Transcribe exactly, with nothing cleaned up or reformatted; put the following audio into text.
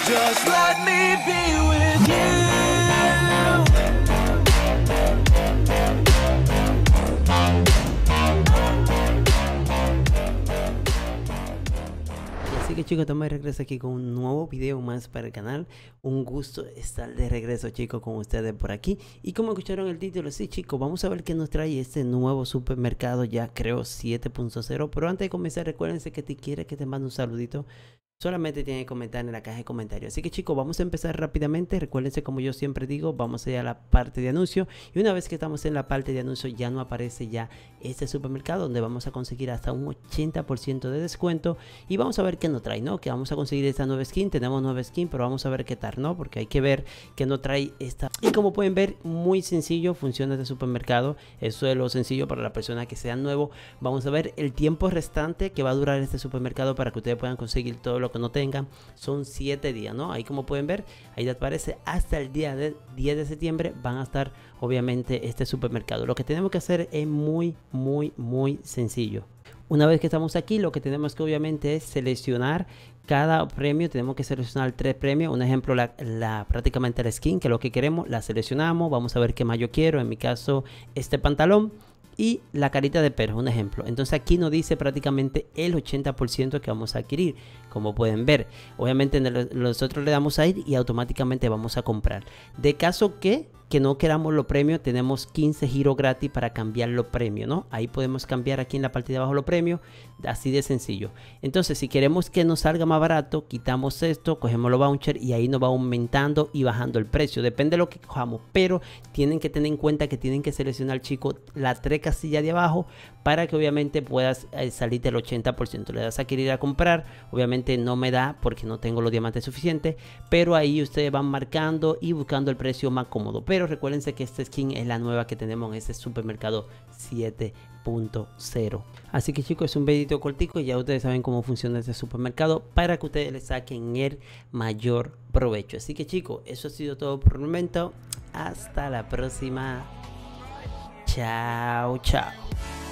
Just let me be with you. Así que chicos, estamos de regreso aquí con un nuevo video más para el canal. Un gusto estar de regreso, chicos, con ustedes por aquí. Y como escucharon el título, sí chicos, vamos a ver qué nos trae este nuevo supermercado, ya creo siete punto cero. Pero antes de comenzar, recuérdense que si quieres que te mande un saludito, solamente tienen que comentar en la caja de comentarios. Así que chicos, vamos a empezar rápidamente. Recuérdense, como yo siempre digo, vamos a ir a la parte de anuncio. Y una vez que estamos en la parte de anuncio, ya no aparece ya este supermercado, donde vamos a conseguir hasta un ochenta por ciento de descuento. Y vamos a ver qué nos trae, ¿no? Que vamos a conseguir esta nueva skin. Tenemos nueva skin, pero vamos a ver qué tal, ¿no? Porque hay que ver qué nos trae esta. Y como pueden ver, muy sencillo funciona este supermercado. Eso es lo sencillo para la persona que sea nuevo. Vamos a ver el tiempo restante que va a durar este supermercado para que ustedes puedan conseguir todo lo que no tengan. Son siete días, ¿no? Ahí como pueden ver, ahí aparece hasta el día de diez de septiembre van a estar obviamente este supermercado. Lo que tenemos que hacer es muy muy muy sencillo. Una vez que estamos aquí, lo que tenemos que obviamente es seleccionar cada premio. Tenemos que seleccionar tres premios. Un ejemplo, la, la prácticamente la skin, que es lo que queremos, la seleccionamos. Vamos a ver qué más yo quiero. En mi caso, este pantalón y la carita de perro, un ejemplo. Entonces aquí nos dice prácticamente el ochenta por ciento que vamos a adquirir. Como pueden ver, obviamente nosotros le damos a ir y automáticamente vamos a comprar. De caso que que no queramos los premios, tenemos quince giros gratis para cambiar los premios, ¿no? Ahí podemos cambiar aquí en la parte de abajo los premios, así de sencillo. Entonces, si queremos que nos salga más barato, quitamos esto, cogemos los vouchers y ahí nos va aumentando y bajando el precio. Depende de lo que cojamos, pero tienen que tener en cuenta que tienen que seleccionar, chicos, las tres casillas de abajo para que obviamente puedas eh, salir del ochenta por ciento. Le das a querer a comprar, obviamente no me da porque no tengo los diamantes suficientes, pero ahí ustedes van marcando y buscando el precio más cómodo. Pero recuérdense que esta skin es la nueva que tenemos en este supermercado siete punto cero. Así que chicos, es un videito cortico y ya ustedes saben cómo funciona este supermercado para que ustedes le saquen el mayor provecho. Así que chicos, eso ha sido todo por el momento. Hasta la próxima. Chao, chao.